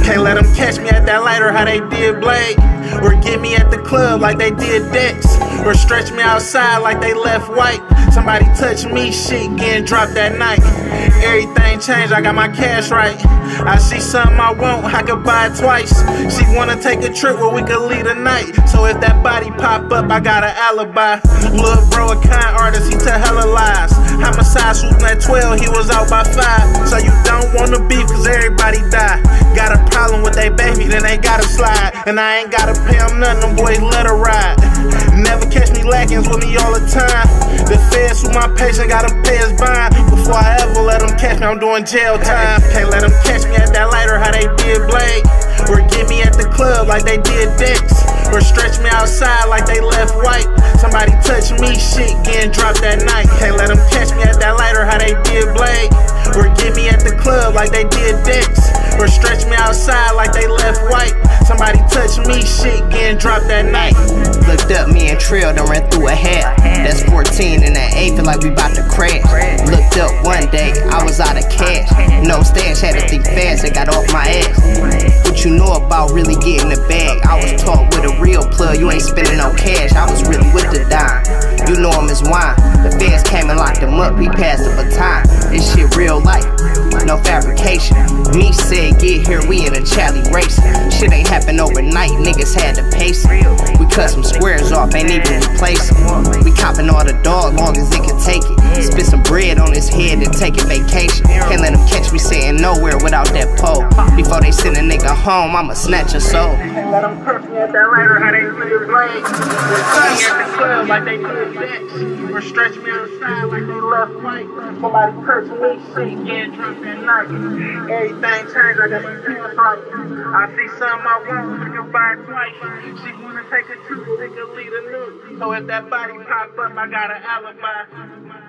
Can't let them catch me at that lighter how they did Blade, or get me at the club like they did Dex, or stretch me outside like they left White. Somebody touch me, shit getting dropped that night. Everything changed, I got my cash right. I see something I want, I could buy it twice. She wanna take a trip where we could leave the night. So if that body pop up, I got an alibi. Lil' bro a kind artist, he tell hella lies. Homicide shooting at 12, he was out by 5. So you don't wanna beef cause everybody die. Got a problem with they baby, then they gotta slide. And I ain't gotta pay them nothing, them boys let her ride. Never catch me lacking with me all the time. The feds with my patient gotta pay his bond. Before I ever let them catch me, I'm doing jail time. Can't let them catch me at that lighter how they did Blade, or get me at the club like they did Dex, or stretch me outside like they left White. Somebody touch me, shit getting dropped that night. Can't let them catch me at that lighter how they did Blade, or get me at the club like they did Dex, or stretch me outside like they left White. Somebody touch me, shit getting dropped that night. Looked up, me and Trill done ran through a hat. That's 14 and that 8 feel like we bout to crash. Looked up one day, I was out of cash. No stash, had to think fast and got off my ass. What you know about really getting the bag? I was taught with a real plug, you ain't spending no cash. I was really with the dime, you know him as wine. The feds came and locked him up, we passed the baton. This shit real life, no fabrication. Meesh said get here, we in a Charlie race. Shit ain't happen overnight, niggas had to pace it. We cut some squares off, ain't even replace it. We copping all the dog, long as it can take it. Spit some bread on his head and take a vacation. Can't let him catch me saying nowhere without that pole. Before they send a nigga home, I'ma snatch a soul. Can't let them catch me at that lighter how they did Blade, or cut me at the club like they did Dex, or stretch me outside like they left White. Somebody touch me, shit getting dropped that night. Everything changed, I got my pants right. I see something I want, I can buy it twice. She wanna take a trip, we could leave the news. So if that body pop up, I got an alibi.